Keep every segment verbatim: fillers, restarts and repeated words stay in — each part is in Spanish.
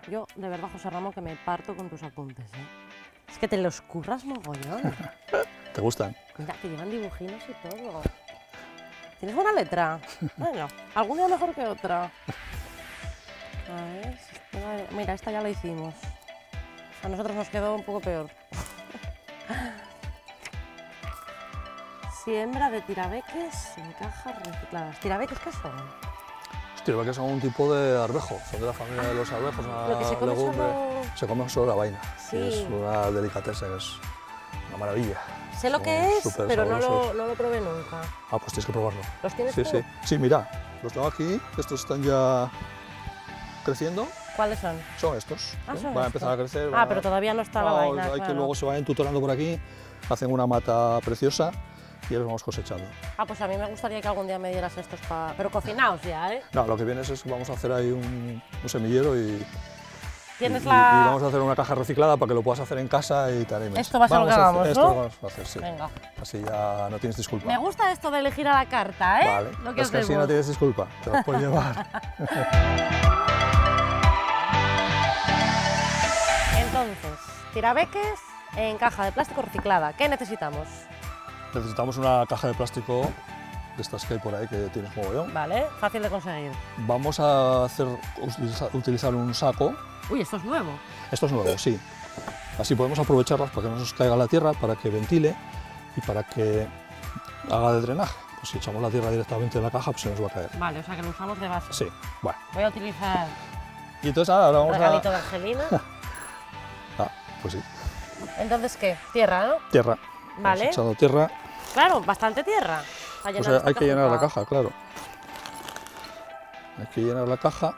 Yo, de verdad, José Ramón, que me parto con tus apuntes, ¿eh? Es que te los curras mogollón. ¿Te gustan? Mira, que llevan dibujinos y todo. ¿Tienes buena letra? Bueno, algún día mejor que otra. A ver, esta- mira, esta ya la hicimos. A nosotros nos quedó un poco peor. Siembra de tirabeques en cajas recicladas. ¿Tirabeques qué son? Hostia, que son un tipo de arvejo, son de la familia de los arvejos, una Lo que se come legumbre. solo- Se come solo la vaina, Sí. y es una delicatessen, es una maravilla. Sé lo Son que es, súper pero no sabrosos. lo, no lo probé nunca. Ah, pues tienes que probarlo. ¿Los tienes Sí, tú? sí. Sí, mira, los tengo aquí, estos están ya creciendo, ¿Cuáles son? son estos. Ah, ¿eh? son Van a estos. empezar a crecer. Ah, van a- pero todavía no está la No, vaina, hay que claro. luego se vayan tutorando por aquí, hacen una mata preciosa y ya los vamos cosechando. Ah, pues a mí me gustaría que algún día me dieras estos para... Pero cocinaos ya, ¿eh? No, lo que viene es, es vamos a hacer ahí un, un semillero y, Tienes y- la... y vamos a hacer una caja reciclada para que lo puedas hacer en casa y te animes. Esto va a ser lo que hacer- hagamos, esto ¿no? lo vamos a hacer, sí. Venga. Así ya no tienes disculpa. Me gusta esto de elegir a la carta, ¿eh? Vale, Lo que es que así no hacemos. tienes disculpa, te las puedes llevar. Entonces, tirabeques en caja de plástico reciclada. ¿Qué necesitamos? Necesitamos una caja de plástico de estas que hay por ahí que tienes mogollón. Vale, fácil de conseguir. Vamos a hacer, utiliza- utilizar un saco. Uy, esto es nuevo. Esto es nuevo, sí. Así podemos aprovecharlas para que no nos caiga la tierra, para que ventile y para que haga de drenaje. Pues si echamos la tierra directamente en la caja, pues se nos va a caer. Vale, o sea que lo usamos de base. Sí, bueno. Voy a utilizar Y entonces ahora un vamos regalito a... de Angelina. Ah, pues sí, Entonces, ¿qué? Tierra, ¿no? tierra. Vale. Vamos echando tierra, Claro, bastante tierra. para pues llenar esta hay que llenar la cajuca. caja, claro. Hay que llenar la caja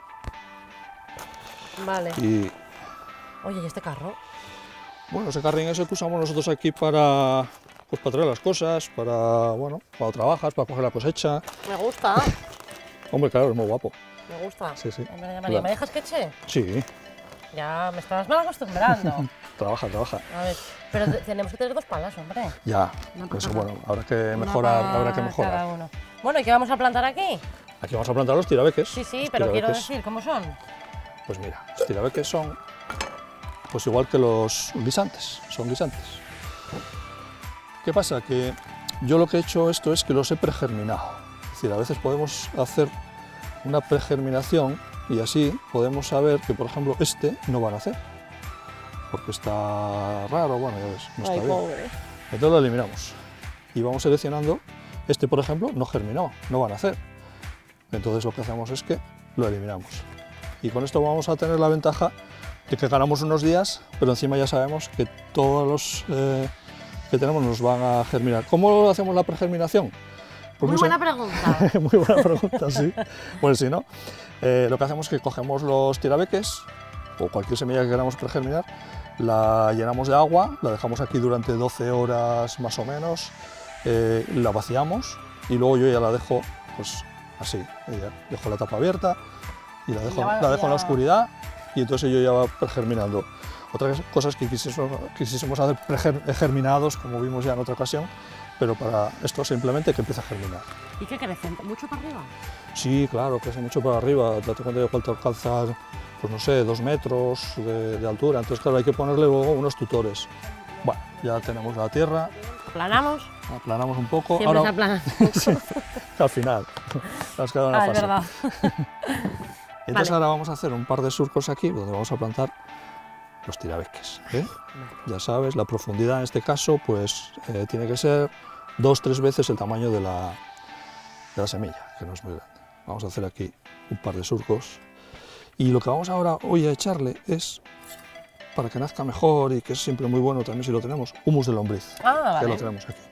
Vale. y... Oye, ¿y este carro? Bueno, ese carrín ese que usamos nosotros aquí para, pues para traer las cosas, para, bueno, cuando trabajas, para coger la cosecha. Me gusta, Hombre, claro, es muy guapo. me gusta. Sí, sí. Ay, María María, Claro. ¿me dejas que eche? Sí, Ya me estás mal acostumbrando. trabaja, trabaja. A ver, pero te- tenemos que tener dos palas, hombre. Ya, Una pues para bueno, habrá que Una mejorar, para habrá que cada mejorar. uno. Bueno, ¿y qué vamos a plantar aquí? Aquí vamos a plantar los tirabeques. Sí, sí, Los pero quiero tirabeques, decir, ¿cómo son? Pues mira, los tirabeques son, pues igual que los guisantes, son guisantes. ¿Qué pasa? Que yo lo que he hecho esto es que los he pregerminado. Es decir, a veces podemos hacer una pregerminación y así podemos saber que, por ejemplo, este no va a nacer. Porque está raro, bueno, ya ves, no Ay, está bien. pobre. Entonces lo eliminamos y vamos seleccionando. Este, por ejemplo, no germinó, no va a nacer. Entonces lo que hacemos es que lo eliminamos. Y con esto vamos a tener la ventaja de que ganamos unos días, pero encima ya sabemos que todos los eh, que tenemos nos van a germinar. ¿Cómo hacemos la pregerminación? Pues Muy sen- buena pregunta. Muy buena pregunta, sí. Pues si no, eh, lo que hacemos es que cogemos los tirabeques o cualquier semilla que queramos pregerminar, la llenamos de agua, la dejamos aquí durante doce horas más o menos, eh, la vaciamos y luego yo ya la dejo pues así, ya dejo la tapa abierta y la dejo, ya va- la dejo en la ya- oscuridad y entonces yo ya va pregerminando. Otras cosas que quisiésemos, quisiésemos hacer preger- germinados, como vimos ya en otra ocasión, pero para esto simplemente que empiece a germinar. ¿Y qué crecen? ¿Mucho para arriba? Sí, claro, crece mucho para arriba. Date cuenta de cuánto alcanzar, pues no sé, dos metros de, de altura. Entonces, claro, hay que ponerle luego unos tutores. Bueno, ya tenemos la tierra, ¿Aplanamos? aplanamos un poco. Siempre se Ahora, aplana. sí, al final, nos queda una Ah, es fase. verdad. Entonces Vale. ahora vamos a hacer un par de surcos aquí donde vamos a plantar los tirabeques. ¿eh? Ya sabes, la profundidad en este caso pues eh, tiene que ser dos tres veces el tamaño de la, de la semilla, que no es muy grande. Vamos a hacer aquí un par de surcos. Y lo que vamos ahora hoy a echarle es, para que nazca mejor y que es siempre muy bueno también si lo tenemos, humus de lombriz, Ah, que lo vale. tenemos aquí.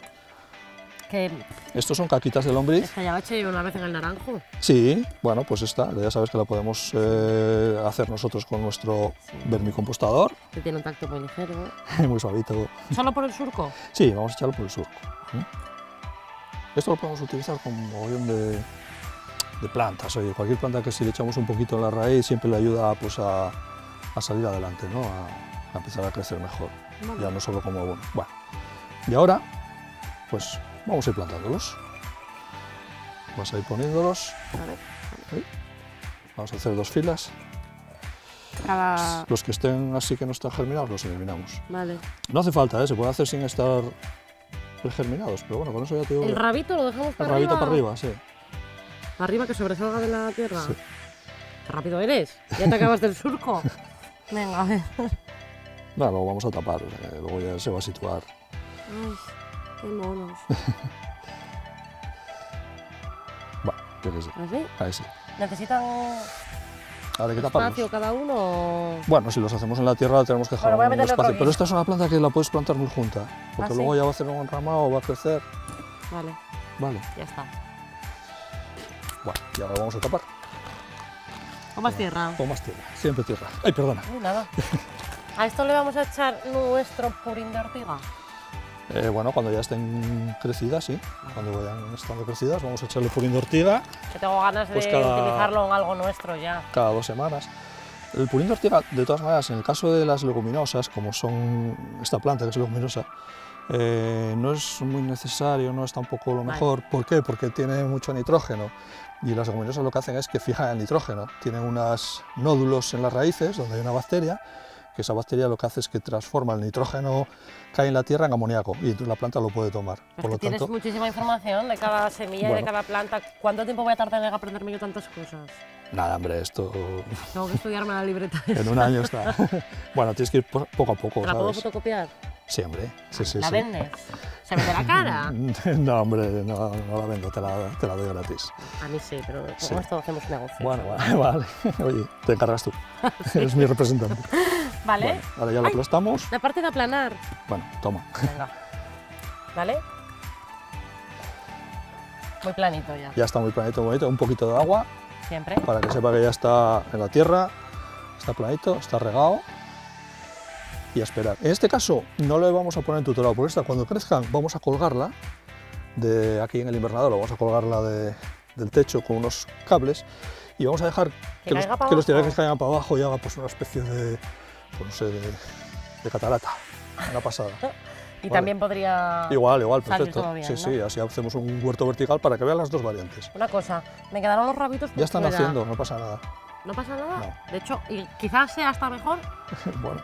Que Estos son caquitas de lombriz. esta ya la he hecho yo una vez en el naranjo. Sí, bueno, pues esta, ya sabes que la podemos eh, hacer nosotros con nuestro vermicompostador, Que tiene un tacto muy ligero. muy suavito. ¿Solo por el surco? Sí, vamos a echarlo por el surco. ¿eh? Esto lo podemos utilizar como un mogollón de, de plantas. Oye, cualquier planta que si le echamos un poquito en la raíz siempre le ayuda pues, a, a salir adelante, ¿no? a, a empezar a crecer mejor, Vale. ya no solo como abono. Bueno, y ahora, pues vamos a ir plantándolos. Vas a ir poniéndolos. A ver. Vamos a hacer dos filas. cada... Los que estén así que no están germinados los eliminamos. Vale. No hace falta, ¿eh? Se puede hacer sin estar pregerminados, pero bueno, con eso ya te digo. ¿El rabito lo dejamos El para rabito arriba? para arriba, sí. ¿Para arriba que sobresalga de la tierra? Sí. Qué rápido eres. Ya te acabas del surco. Venga, a ver. Bueno, luego vamos a tapar, o sea, luego ya se va a situar. Ay, qué monos. Va, yo qué sé. ¿Así? Ahí sí. ¿Necesitan Ahora hay que taparlos. espacio cada uno o...? Bueno, si los hacemos en la tierra tenemos que dejar Bueno, voy a un meterle otro espacio. Pero guiso. esta es una planta que la puedes plantar muy junta, porque ¿Ah, luego sí? ya va a hacer un enramado, va a crecer. Vale, Vale, ya está. bueno, y ahora vamos a tapar. Con más tierra. Con más tierra, siempre tierra. Ay, perdona. Uy, nada. ¿A esto le vamos a echar nuestro purín de ortiga? Eh, bueno, cuando ya estén crecidas, sí. Cuando vayan estando crecidas, vamos a echarle purín de ortiga Que tengo ganas Pues de cada- utilizarlo en algo nuestro ya. cada dos semanas. El purín de ortiga, de todas maneras, en el caso de las leguminosas, como son esta planta que es leguminosa, eh, no es muy necesario, no es tampoco lo Vale. mejor. ¿Por qué? Porque tiene mucho nitrógeno y las leguminosas lo que hacen es que fijan el nitrógeno. Tienen unos nódulos en las raíces donde hay una bacteria, que esa bacteria lo que hace es que transforma el nitrógeno que hay en la tierra en amoníaco y entonces la planta lo puede tomar. Es Por que lo tienes tanto, muchísima información de cada semilla y de Bueno. cada planta. ¿Cuánto tiempo voy a tardar en aprenderme yo tantas cosas? nada, hombre, esto Tengo que estudiarme la libreta. en un año está. Bueno, tienes que ir po- poco a poco, ¿La puedo ¿sabes? fotocopiar? Sí, hombre. Sí, sí, ¿La sí. vendes? ¿Se vende la cara? No, hombre, no, no la vendo, te la, te la doy gratis. A mí sí, pero con Sí. esto hacemos negocio. Bueno, vale, vale. Oye, te encargas tú. Eres mi representante. ¿Vale? Bueno, ahora ya lo Ay. aplastamos. La parte de aplanar. Bueno, toma. Venga. ¿Vale? Muy planito ya. Ya está muy planito, bonito. Un poquito de agua Siempre. para que sepa que ya está en la tierra. Está planito, está regado. Y a esperar. En este caso no le vamos a poner en tutorado, porque esta cuando crezcan vamos a colgarla de aquí en el invernadero, vamos a colgarla de, del techo con unos cables y vamos a dejar Que que, los, caiga pa' que los abajo. tirajes caigan para abajo y haga pues una especie de, pues, no sé, de, de catarata, una pasada. Y Vale. también podría... Igual, igual, salir perfecto. todo bien, sí, ¿no? sí, así hacemos un huerto vertical para que vean las dos variantes. Una cosa, me quedaron los rabitos por Ya están fuera. haciendo, no pasa nada. ¿No pasa nada? No. De hecho, y quizás sea hasta mejor. Bueno,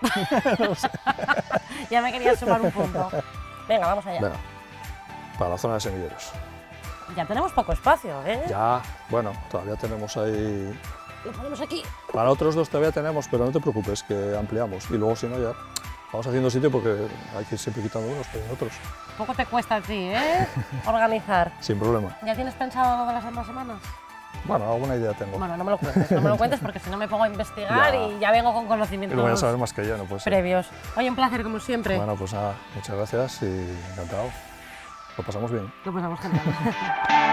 Ya me quería sumar un punto. Venga, vamos allá. venga, para la zona de semilleros. Ya tenemos poco espacio, ¿eh? Ya, bueno, todavía tenemos ahí. Lo ponemos aquí. Para otros dos todavía tenemos, pero no te preocupes, que ampliamos. Y luego, si no, ya vamos haciendo sitio porque hay que ir siempre quitando unos, pero en otros, Poco te cuesta a ti, ¿eh? Organizar. sin problema. ¿Ya tienes pensado lo de las demás semanas? Bueno, alguna idea tengo. Bueno, no me lo cuentes, no me lo cuentes porque si no me pongo a investigar Ya. y ya vengo con y conocimientos lo voy a saber más que yo, no puede ser. previos. Oye, un placer como siempre. Bueno, pues nada, muchas gracias y encantado. Lo pasamos bien. Lo pasamos genial.